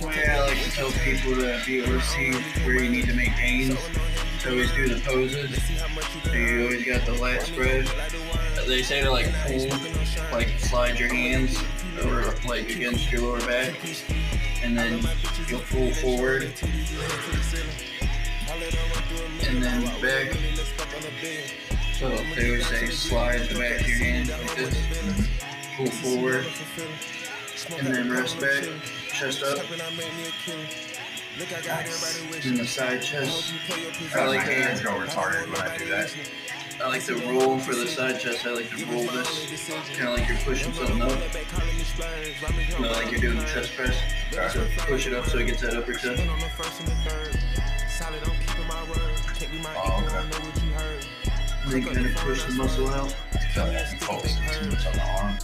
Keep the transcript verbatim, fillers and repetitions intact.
way I like to tell people to be able to see where you need to make gains. So always do the poses. So you always got the lat spread. They say to like pull, like slide your hands over like against your lower back, and then you'll pull forward, and then back. So they always say slide the back of your hand like this, pull forward, and then rest back, chest up. Nice. And the side chest. I like my hands go retarded when I do that. I like to roll for the side chest. I like to roll this, kind of like you're pushing something up. You know, like you're doing the chest press. So push it up so it gets that upper chest. Oh, okay. And then kind of push the muscle out. I feel like I can focus too much on the arm.